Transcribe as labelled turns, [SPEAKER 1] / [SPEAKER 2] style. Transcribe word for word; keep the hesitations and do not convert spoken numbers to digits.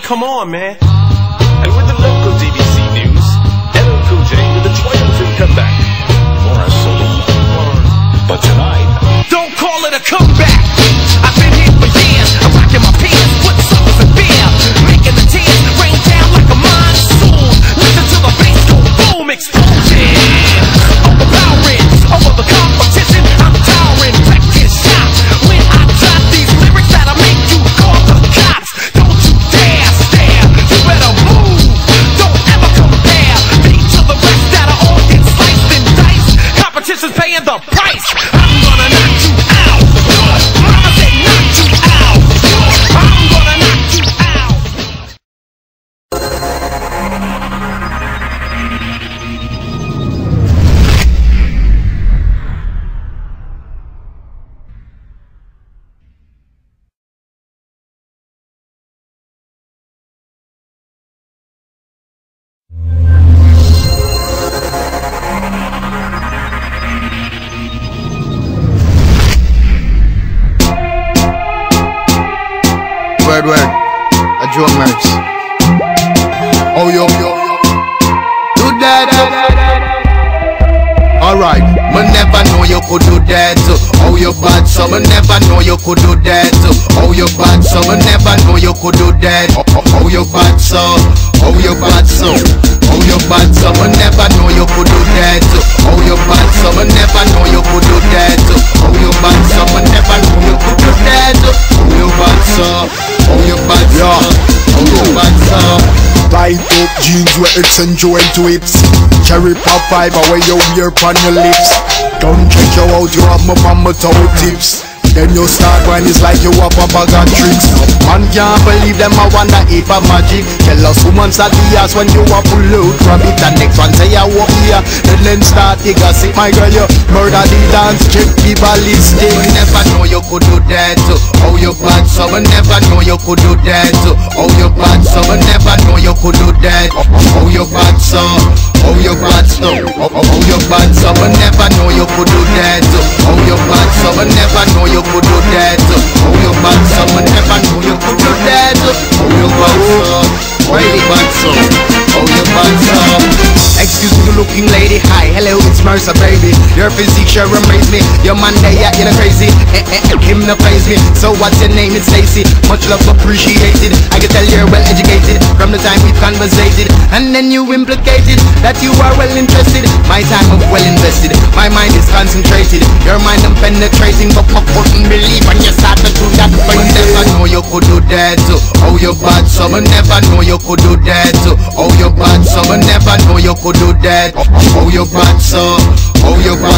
[SPEAKER 1] come on, man. And with the local D B C news, L L Cool J with a triumphant comeback. For a solo. But tonight,
[SPEAKER 2] don't call it a comeback. I've been here for years. I'm rocking my pants, foot soles and beer, making the tears rain down like a monsoon. Listen to the bass go boom, explosion. Overpowering over the competition. I'm towering, wrecking shop. When I drop these lyrics that'll make you call the cops. Don't you dare stare. You better move. Don't ever compare me to the rest that are all get sliced and diced. Competition's paying the price. I'm gonna knock you out. Mama said knock you out. I'm gonna knock you out.
[SPEAKER 3] Word, word, a drummers. Oh, yo, yo, do that. Alright, me never know you could do that. Oh, you bad, so me never know you could do that. Oh, you bad, so me never know you could do that. Oh, oh, oh you bad, so. Oh, you bad, so. Oh, you bad, so me never know you could do that. Oh, you bad, so me never know you could do that. Oh, you bad, so me never know you could do that. Oh, you bad, so. Oh, you bad, so. Oh, you bad, so.
[SPEAKER 4] Tight up jeans where it's and joint whips. Cherry pop five away you wear on your lips. Don't check you out, you have my mama toe tips. Then you start when it's like you have a bag of tricks. Man can't believe them, I wonder if a magic. Tell us woman's at the ass when you are pull out from it. And next one say I walk here. Then then start the gossip. My girl, you murder the dance, check the ballistic.
[SPEAKER 3] We never know you could do that. Oh, you bad, so we never know you could do that. Oh, you bad, so we never know you could do that. Oh, you bad, so. Oh, you bad, so. Oh, oh, you bad, so we never know you could do that. Oh, you bad, so we never know you could do that. Oh, you bad, so we never know you could do that. Oh, you bad, so. Oh, you bad, so. Oh, you bad, so. Excuse me, looking lady. Hi, hello, it's Mercer, baby. Your physique sure amaze me. Your man there, yeah, you know crazy. Eh, eh, eh, him no praise me. So what's your name? It's Stacy. Much love appreciated. I can tell you're well educated from the time we've conversated. And then you implicated that you are well interested. My time of well invested. My mind is concentrated. Your mind I'm penetrating, but I couldn't believe when you started to do that. But I never know you could do that. Oh, you're bad, so I never know you could do that. Oh, you're bad, so I never know you could do that. Oh, you're bad, so. Oh, you're bad.